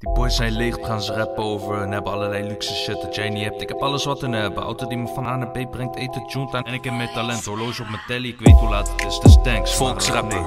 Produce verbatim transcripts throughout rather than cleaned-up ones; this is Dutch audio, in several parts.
Die boys zijn leeg, gaan ze rappen over en hebben allerlei luxe shit dat jij niet hebt. Ik heb alles wat in hebben, auto die me van A naar B brengt, eten, tuned aan. En ik heb meer talent, horloge op mijn telly, ik weet hoe laat het is, dus thanks. Volksrapper,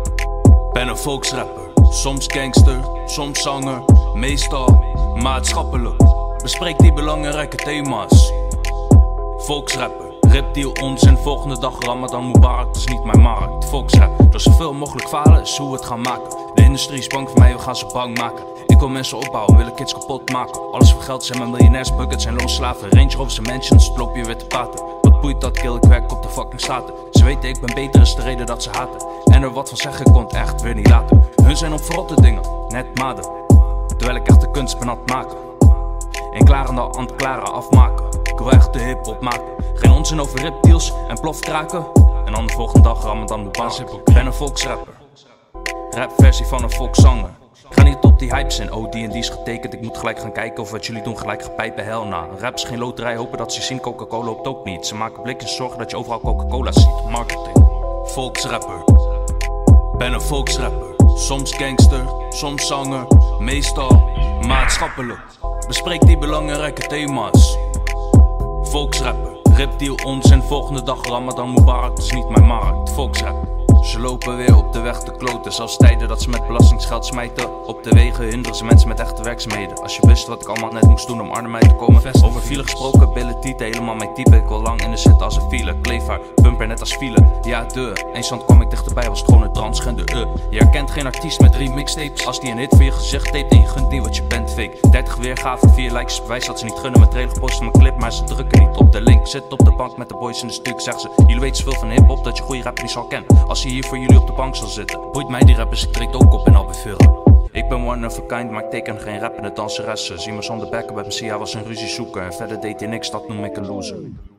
ben een volksrapper. Soms gangster, soms zanger, meestal maatschappelijk. Bespreek die belangrijke thema's. Volksrapper, rapdeal onzin, volgende dag Ramadan Mubarak, dat is niet mijn markt. Volksrap, door zoveel mogelijk falen is hoe we het gaan maken. De industrie is bang voor mij, we gaan ze bang maken. Ik wil mensen opbouwen, willen kids kapot maken. Alles voor geld zijn mijn miljonairs, buckets zijn loonslaven. Range Rovers en mansions, loop je weer te praten. Wat boeit dat, kill, ik werk op de fucking staten. Ze weten ik ben beter, is de reden dat ze haten. En er wat van zeggen komt echt weer niet later. Hun zijn op verrotte dingen, net maden. Terwijl ik echt de kunst ben aan het maken. En klaren al aan het klaren afmaken. Ik wil echt de hip-hop maken. Geen onzin over ripdeals en plofkraken. En dan de volgende dag Ramadan Mubarak. Ik ben een volksrapper. Rapversie van een volkszanger. Ik ga niet op die hypes in, oh die en die is getekend. Ik moet gelijk gaan kijken of wat jullie doen gelijk gepijpen. Hell na, rap is geen loterij, hopen dat ze zien. Coca-Cola loopt ook niet. Ze maken blikjes, zorgen dat je overal Coca-Cola ziet. Marketing. Volksrapper, ben een volksrapper. Soms gangster, soms zanger, meestal maatschappelijk. Bespreek die belangrijke thema's. Volksrapper, rapdeal onzin, volgende dag Ramadan Mubarak, dat is niet mijn markt. Volksrapper. Ze lopen weer op de weg te kloten, zelfs tijden dat ze met belastingsgeld smijten. Op de wegen hinderen ze mensen met echte werkzaamheden. Als je wist wat ik allemaal net moest doen om Arnhem uit te komen. Over file gesproken, billen tieten, helemaal mijn type. Ik wil lang in de zit als een file, kleefhaar, bumper net als file. Ja de, eens hand kwam ik dichterbij, was het gewoon een transgender. uh. Je herkent geen artiest met drie mixtapes. Als die een hit voor je gezicht tape en je gunt niet wat je bent fake. dertig weergaven, vier likes, bewijs dat ze niet gunnen. Met trailer gepost van mijn clip, maar ze drukken niet op de link. Zit op de bank met de boys in de stuk, zeggen ze. Jullie weten zoveel van hiphop dat je goede rap niet zal kennen. Als je hier voor jullie op de bank zal zitten, boeit mij die rappers, ik treed ook op en al bevullen. Ik ben one of a kind, maar ik teken geen rappende danseressen. Zie me zonder bekken bij mijn Sia was een ruzie zoeken. En verder deed hij niks, dat noem ik een loser.